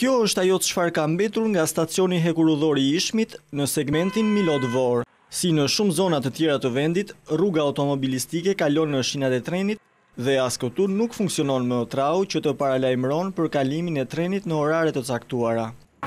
Kjo është ajo çfarë ka mbetur nga stacioni hekurudhor i Ishmit në segmentin Milot-Vor. Si në shumë zona të tjera të vendit, rruga automobilistike kalon në shinat e trenit dhe as këtu nuk funksionon më trau që të paralajmëron për kalimin e trenit në orare të caktuara.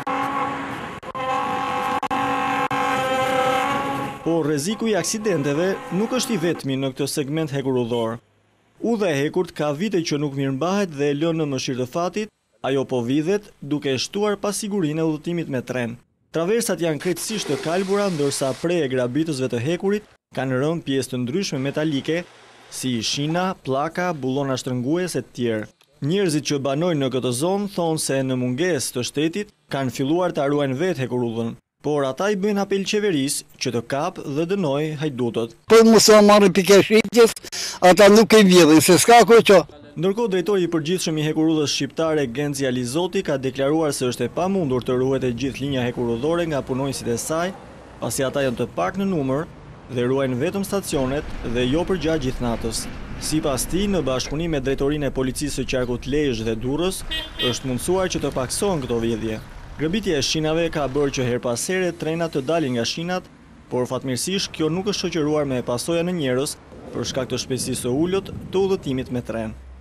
Por rreziku i aksidenteve nuk është i vetmi në këtë segment hekurudhor. Udha e hekurt ka vite që nuk mirëmbahet dhe e lën në mëshirë të fatit, ajo po vidhet duke shtuar pasigurinë e udhëtimit me tren. Traversat janë krejtësisht të kalbura, ndërsa prej e grabitësve të hekurit kanë rënë pjesë të ndryshme metalike, si shina, pllaka, bullona shtrënguese e tjerë. Njerëzit që banojnë në këtë zonë thonë se në mungesë të shtetit kanë filluar ta ruajnë vetë hekurudhën. Por ata i bëjnë apel qeverisë që të kapë dhe dënoj hajdutët. Po mos u marrin pikë shitjes, ata nuk e vjedhin se s'ka që. Ndërkohë drejtori i përgjithshëm i hekurudhës shqiptare Genzi Alizoti ka deklaruar se është e pamundur të ruhet e gjithë linja hekurudhore nga punonjësit e saj, pasi ata janë të pak në numër dhe ruajnë vetëm stacionet dhe jo përgjatë gjithë natës. Sipas tij, në bashkëpunim me drejtorinë e policisë së qarkut Lezhë dhe Durrës, është mundësuar që të paksohen këto vjedhje. Grabitja e shinave ka bërë që her pas here trenat të dalin nga shinat, por fatmirësisht kjo nuk është shoqëruar me pasoja në njerëz për shkak të shpejtësisë së ulët të udhëtimit me tren.